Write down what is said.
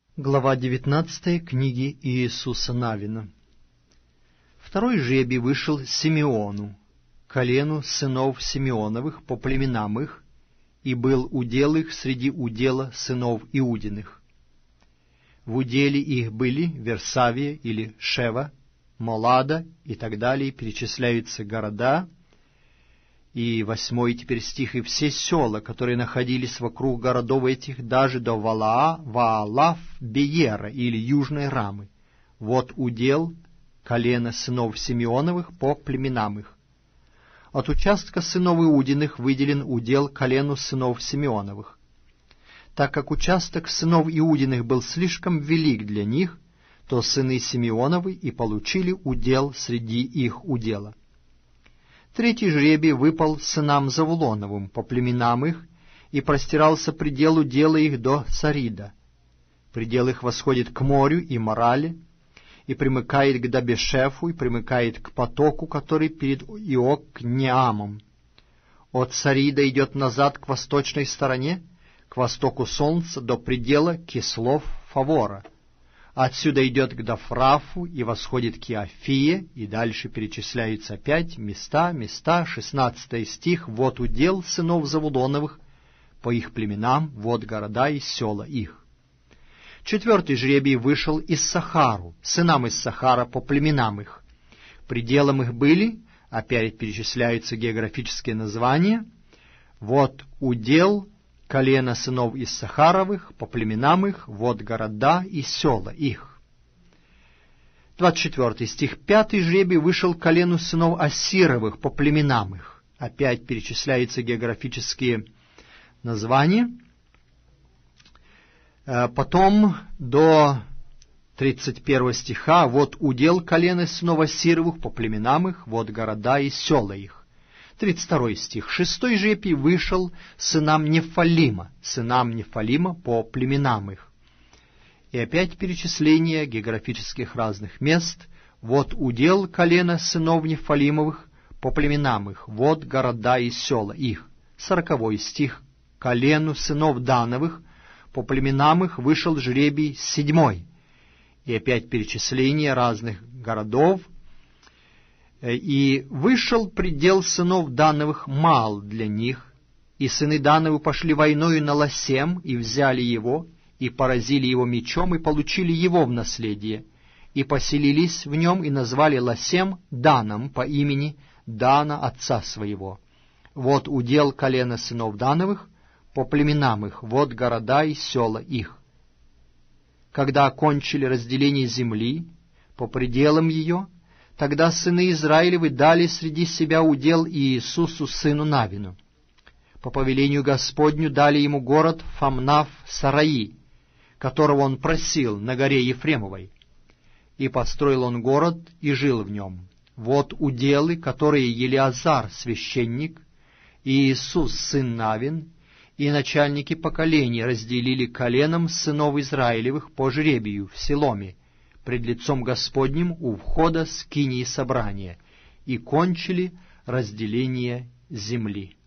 Глава 19 книги Иисуса Навина. Второй жребий вышел Симеону, колену сынов Симеоновых по племенам их, и был удел их среди удела сынов Иудиных. В уделе их были Версавия или Шева, Молада и так далее, перечисляются города, и 8 теперь стих, и все села, которые находились вокруг городов этих, даже до Ваалав Беера или Южной Рамы. Вот удел колена сынов Симеоновых по племенам их. От участка сынов Иудиных выделен удел колену сынов Симеоновых. Так как участок сынов Иудиных был слишком велик для них, то сыны Симеоновы и получили удел среди их удела. Третий жребий выпал сынам Завулоновым по племенам их, и простирался предел удела их до Сарида. Предел их восходит к морю и Морале, и примыкает к Дабешефу, и примыкает к потоку, который перед Иокнеамом. От Сарида идет назад к восточной стороне, к востоку солнца, до предела Кислов Фавора. Отсюда идет к Дафрафу и восходит к Иофие, и дальше перечисляются опять места, 16 стих, вот удел сынов Завулоновых по их племенам, вот города и села их. Четвертый жребий вышел Иссахару, сынам Иссахара по племенам их. Пределом их были, опять перечисляются географические названия, вот удел колена сынов Иссахаровых по племенам их, вот города и села их. 24 стих. Пятый жребий вышел колену сынов Ассировых по племенам их. Опять перечисляются географические названия. Потом до 31 стиха, вот удел колена сынов Ассировых по племенам их, вот города и села их. 32 стих. Шестой жребий вышел сынам Нефалима по племенам их. И опять перечисление географических разных мест. Вот удел колена сынов Нефалимовых по племенам их, вот города и села их. 40 стих. Колену сынов Дановых по племенам их вышел жребий 7. И опять перечисление разных городов. И вышел предел сынов Дановых мал для них, и сыны Дановы пошли войною на Ласем, и взяли его, и поразили его мечом, и получили его в наследие, и поселились в нем, и назвали Ласем Даном по имени Дана отца своего. Вот удел колена сынов Дановых по племенам их, вот города и села их. Когда окончили разделение земли по пределам ее, тогда сыны Израилевы дали среди себя удел Иисусу сыну Навину. По повелению Господню дали ему город Фамнав-Сараи, которого он просил на горе Ефремовой. И построил он город и жил в нем. Вот уделы, которые Елиазар, священник, и Иисус, сын Навин, и начальники поколений разделили коленом сынов Израилевых по жребию в Силоме, пред лицом Господним у входа скинии собрания, и кончили разделение земли.